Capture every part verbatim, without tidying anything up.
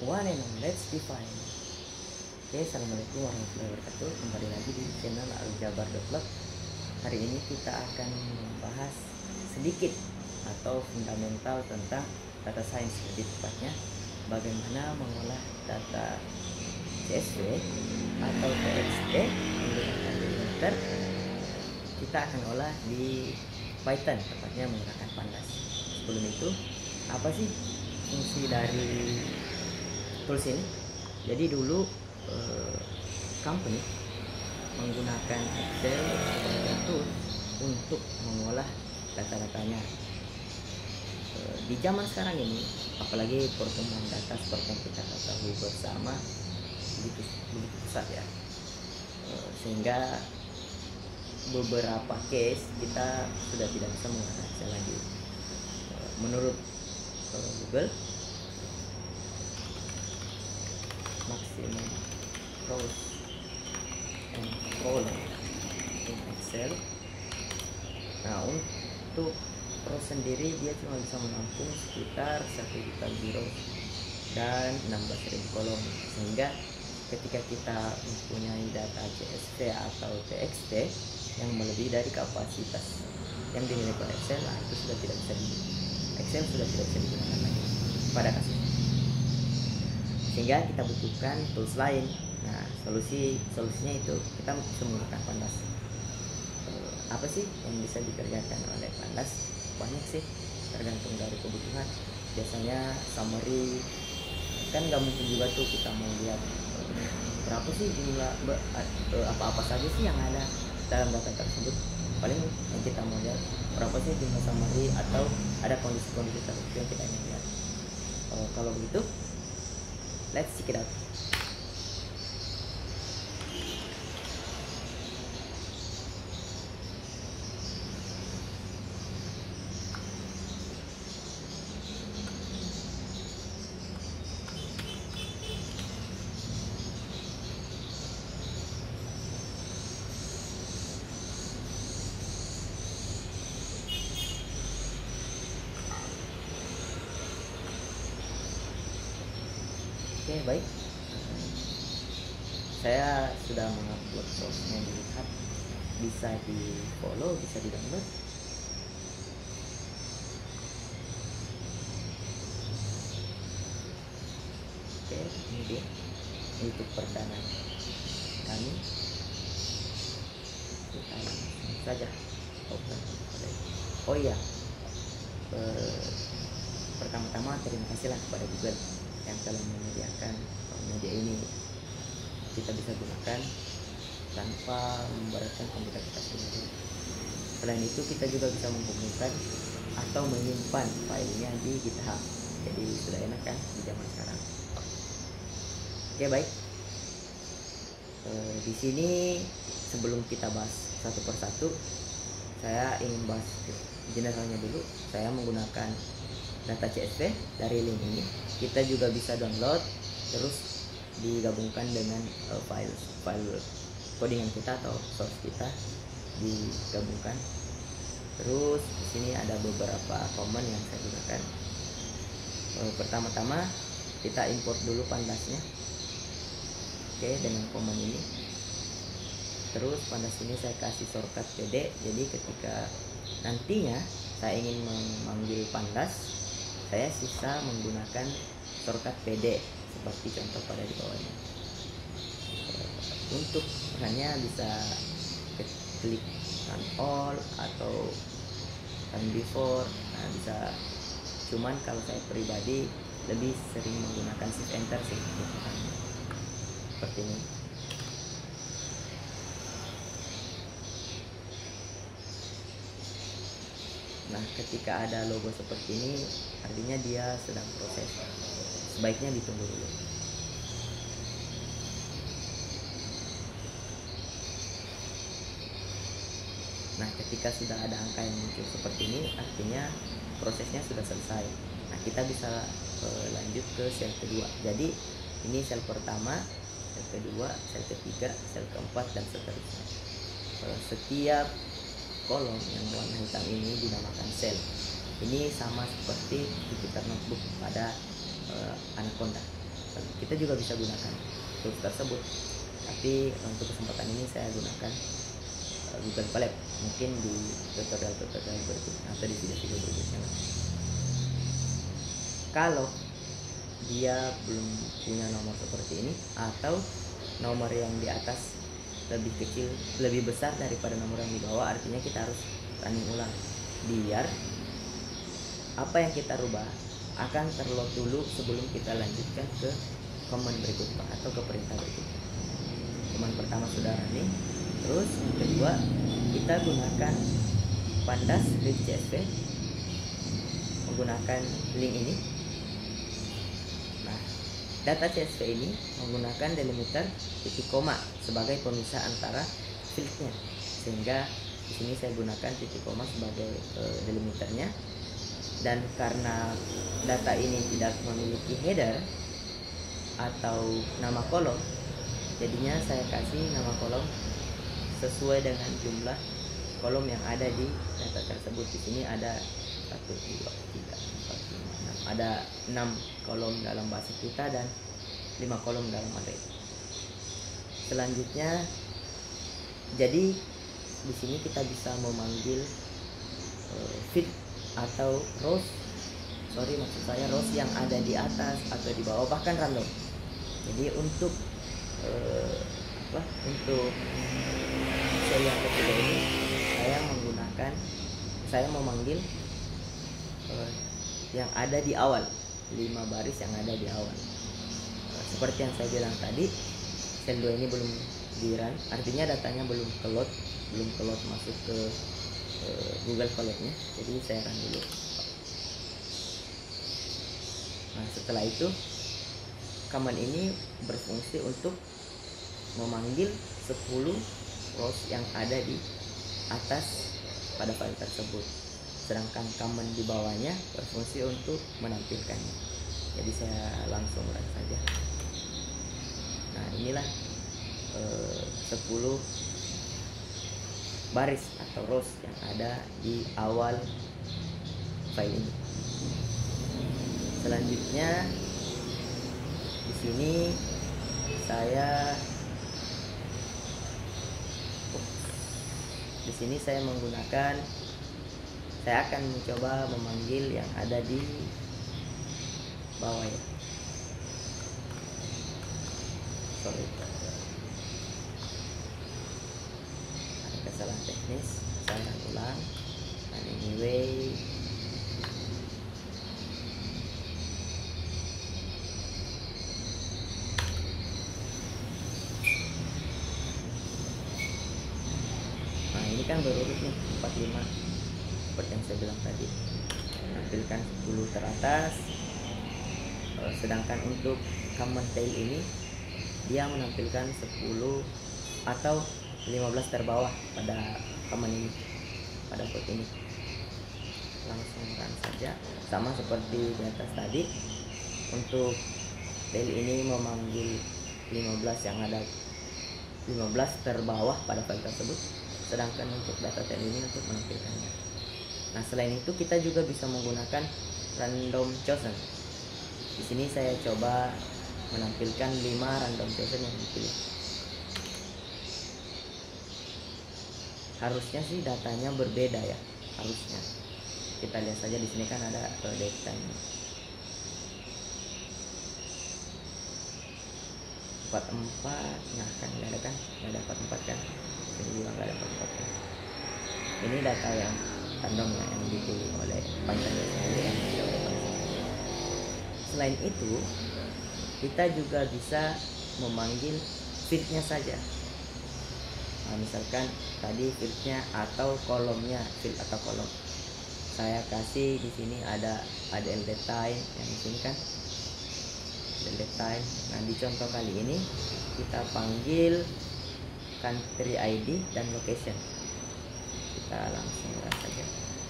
One and on, let's define. Oke, assalamualaikum warahmatullahi wabarakatuh. Kembali lagi di channel aljabar dot log. Hari ini kita akan membahas sedikit atau fundamental tentang data science, lebih tepatnya bagaimana mengolah data C S V atau T X T menggunakan delimiter. Kita akan olah di Python, tepatnya menggunakan pandas. Sebelum itu, apa sih fungsi dari tools ini? Jadi dulu eh, company menggunakan Excel sebagai tools untuk mengolah data-datanya. Eh, di zaman sekarang ini, apalagi pertemuan data seperti yang kita ketahui bersama begitu begitu pesat ya, eh, sehingga beberapa case kita sudah tidak bisa menggunakan Excel lagi. Eh, menurut eh, Google, maximum rows and column in Excel. Nah, untuk rows sendiri dia cuma bisa menampung sekitar satu juta rows dan enam belas ribu kolom, sehingga ketika kita mempunyai data C S V atau T X T yang melebihi dari kapasitas yang dimiliki oleh Excel, nah itu sudah tidak bisa di Excel sudah tidak bisa digunakan lagi pada kasus, sehingga kita butuhkan tools lain. Nah, solusi solusinya itu kita bisa menggunakan pandas. Eh, apa sih yang bisa dikerjakan oleh pandas? Banyak sih, tergantung dari kebutuhan. Biasanya summary, kan nggak mungkin juga tuh kita mau lihat eh, berapa sih jumlah eh, apa-apa saja sih yang ada dalam data tersebut. Paling yang kita mau lihat berapa sih jumlah summary, atau ada kondisi-kondisi tertentu yang kita ingin lihat. Eh, kalau begitu, let's check it out. Oke, baik. Saya sudah mengupload source-nya, dilihat, bisa di follow, bisa di download. Oke, ini dia YouTube perdana kami. Kita langsung saja open. Oh iya, eh, pertama-tama terima kasihlah kepada Google yang telah menyediakan media ini. Kita bisa gunakan tanpa memberatkan komputer kita sendiri. Selain itu, kita juga bisa menghubungkan atau menyimpan filenya di GitHub. Jadi sudah enak kan di zaman sekarang. Oke, baik. E, di sini sebelum kita bahas satu persatu, saya ingin bahas generalnya dulu. Saya menggunakan data C S V dari link ini. Kita juga bisa download terus digabungkan dengan uh, file file codingan kita atau source kita, digabungkan. Terus di sini ada beberapa command yang saya gunakan. Uh, pertama-tama kita import dulu pandasnya. Oke, dengan command ini. Terus pandas ini saya kasih shortcut P D. Jadi ketika nantinya saya ingin memanggil pandas, saya sisa menggunakan shortcut P D seperti contoh pada di bawahnya. Untuk hanya bisa klik run all atau run before. Nah, bisa, cuman kalau saya pribadi lebih sering menggunakan shift enter sih seperti ini. Nah, ketika ada logo seperti ini, artinya dia sedang proses. Sebaiknya ditunggu dulu. Nah, ketika sudah ada angka yang muncul seperti ini, artinya prosesnya sudah selesai. Nah, kita bisa uh, lanjut ke sel kedua. Jadi ini sel pertama, sel kedua, sel ketiga, sel keempat, dan seterusnya. Uh, setiap kolom yang warna hitam ini dinamakan sel. Ini sama seperti Jupyter Notebook pada uh, Anaconda. kita juga bisa gunakan tools tersebut, tapi untuk kesempatan ini saya gunakan uh, Google Colab. Mungkin di tutorial-tutorial berikutnya atau di video-video berikutnya. Kalau dia belum punya nomor seperti ini atau nomor yang di atas lebih kecil, lebih besar daripada nomor yang di bawah, artinya kita harus running ulang biar apa yang kita rubah akan terload dulu sebelum kita lanjutkan ke command berikutnya atau ke perintah berikutnya. Command pertama sudah running, terus yang kedua kita gunakan pandas read C S V menggunakan link ini. Nah, data C S V ini menggunakan delimiter titik koma sebagai pemisah antara fieldnya, sehingga di sini saya gunakan titik koma sebagai uh, delimiternya. Dan karena data ini tidak memiliki header atau nama kolom, jadinya saya kasih nama kolom sesuai dengan jumlah kolom yang ada di data tersebut. Di sini ada satu, dua, tiga, empat, lima, enam. Ada enam kolom dalam bahasa kita dan lima kolom dalam array. Selanjutnya, jadi di sini kita bisa memanggil uh, feed atau rows, sorry maksud saya rows yang ada di atas atau di bawah, bahkan random. Jadi untuk uh, apa? Untuk seri yang ketiga ini saya menggunakan, saya memanggil uh, yang ada di awal, lima baris yang ada di awal. Uh, seperti yang saya bilang tadi, sel dua ini belum di run, artinya datanya belum keload, belum keload masuk ke uh, Google Colab-nya. Jadi saya run dulu. Nah, setelah itu command ini berfungsi untuk memanggil sepuluh rows yang ada di atas pada file tersebut, sedangkan command di bawahnya berfungsi untuk menampilkannya. Jadi saya langsung run saja. Nah, inilah eh, sepuluh baris atau rows yang ada di awal file ini. Selanjutnya di sini saya di sini saya menggunakan, saya akan mencoba memanggil yang ada di bawah ya. Sorry, ada kesalahan teknis, saya ulang. And anyway, ini kan berurut nih empat puluh lima seperti yang saya bilang tadi, menampilkan sepuluh teratas, sedangkan untuk command tail ini dia menampilkan sepuluh atau lima belas terbawah pada command ini, pada port ini. Langsung run saja, sama seperti di atas tadi. Untuk tail ini memanggil lima belas yang ada lima belas terbawah pada file tersebut, sedangkan untuk data tail ini untuk menampilkannya. Nah, selain itu kita juga bisa menggunakan random chosen. Di sini saya coba menampilkan lima random chosen yang dipilih. Harusnya sih datanya berbeda ya, harusnya. Kita lihat saja di sini kan ada data empat puluh empat, nah kan nggak ada kan, nggak ada empat puluh empat kan. Ini juga nggak ada empat puluh empat kan. Ini data yang random ya, yang dipilih oleh Python sendiri yang tidak oleh Python. Selain itu, kita juga bisa memanggil fieldnya saja. Nah, misalkan tadi fieldnya atau kolomnya, field atau kolom. Saya kasih di sini ada ada L D time yang di sini kan. L D time. Nah, di contoh kali ini kita panggil country I D dan location. Kita langsung lihat saja.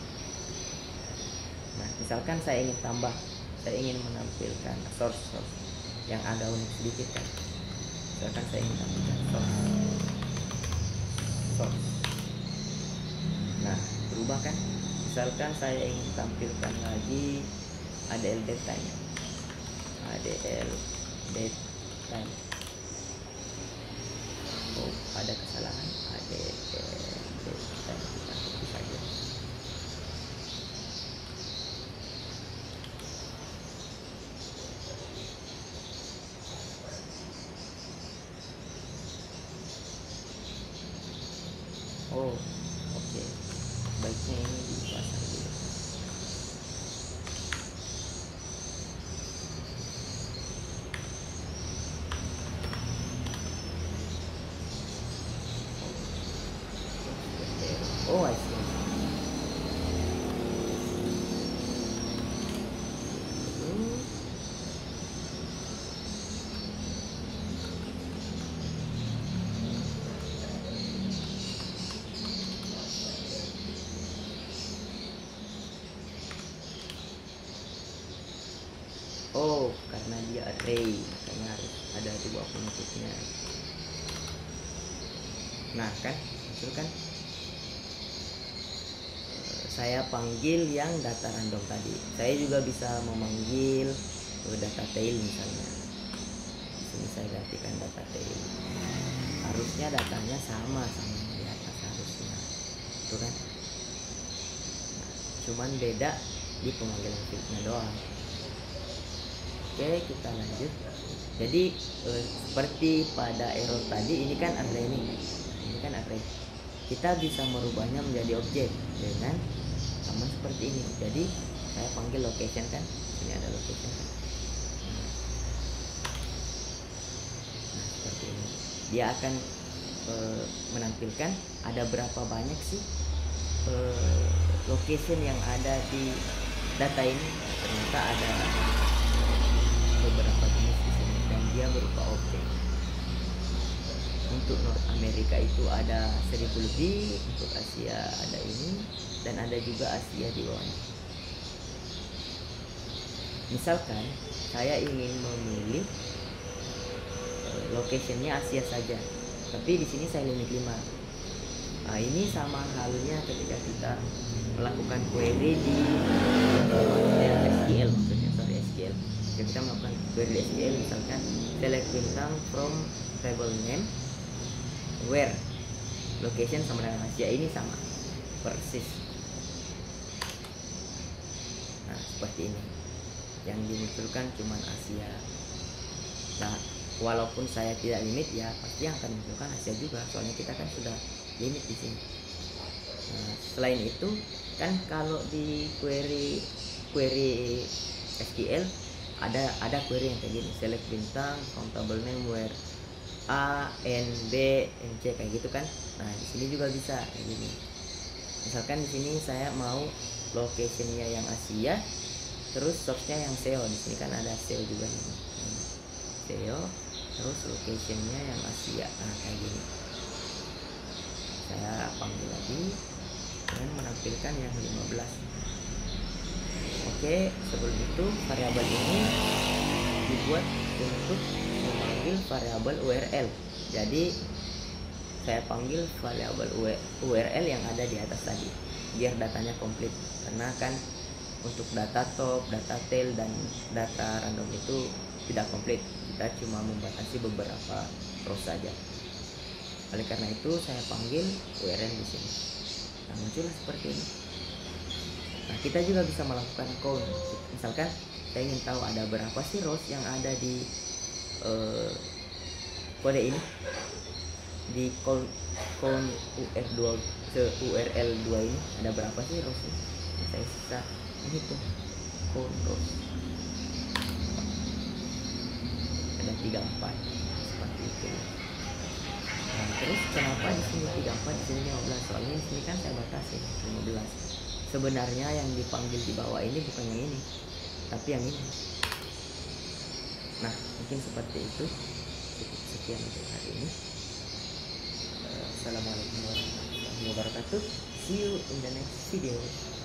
Nah, misalkan saya ingin tambah, saya ingin menampilkan source, source yang agak unik sedikit kan. Misalkan saya ingin tampilkan source, source. Nah, berubah kan. Misalkan saya ingin tampilkan lagi A D L data-nya, A D L date time. Oh, ada kesalahan, ada eh, date time, kita copy saja. Oh, oke, okay. Baiknya ini dipasang dulu. Oh, I see. Oh, karena dia array, makanya harus ada dua penutupnya. Nah, kan, betul kan? Saya panggil yang data random tadi. Saya juga bisa memanggil data tail misalnya. Di sini saya gantikan data tail. Harusnya datanya sama sama di atas harusnya, itu kan? Nah, cuman beda di pemanggilan fieldnya doang. Oke, kita lanjut. Jadi eh, seperti pada error tadi, ini kan array ini, ini kan array. Kita bisa merubahnya menjadi objek dengan sama seperti ini. Jadi saya panggil location kan, ini ada location kan. Nah, seperti ini. Dia akan e, menampilkan ada berapa banyak sih e, location yang ada di data ini. Ternyata ada beberapa jenis di sini dan dia berupa objek. Untuk North America itu ada seribu lebih, untuk Asia ada ini, dan ada juga Asia di bawahnya. Misalkan saya ingin memilih uh, locationnya Asia saja, tapi di sini saya limit lima. Nah, ini sama halnya ketika kita melakukan query di uh, S Q L, maksudnya sorry S Q L. Ketika kita melakukan query di S Q L, misalkan select bintang from table name where location sama dengan Asia, ini sama persis. Nah, seperti ini yang dimunculkan cuman Asia. Nah, walaupun saya tidak limit, ya pasti yang akan munculkan Asia juga, soalnya kita kan sudah limit di sini. Nah, selain itu kan kalau di query query S Q L ada ada query yang kayak gini, select bintang from table name where A, N, B, N, C, kayak gitu kan. Nah, di sini juga bisa kayak gini. Misalkan di sini saya mau locationnya yang Asia, terus source-nya yang S E O. Di sini kan ada S E O juga nih. S E O, terus locationnya yang Asia. Nah, kayak gini. Saya panggil lagi dan menampilkan yang lima belas. Oke, sebelum itu variabel ini dibuat untuk memanggil variabel U R L. Jadi saya panggil variabel U R L yang ada di atas tadi biar datanya komplit, karena kan untuk data top, data tail, dan data random itu tidak komplit, kita cuma membatasi beberapa row saja. Oleh karena itu saya panggil U R L di sini. Nah, muncul seperti ini. Nah, kita juga bisa melakukan count. Misalkan saya ingin tahu ada berapa sih rows yang ada di uh, kode ini, di count, count U R dua U R L dua ini ada berapa sih rows ini. Nah, saya bisa menghitung count rows, ada tiga puluh empat seperti itu. Nah, terus kenapa di sini tiga puluh empat, di sini lima belas? Soalnya di sini kan saya batasi lima belas. Sebenarnya yang dipanggil di bawah ini bukan yang ini, tapi yang ini. Nah, mungkin seperti itu. Cukup sekian untuk hari ini. Assalamualaikum warahmatullahi wabarakatuh. See you in the next video.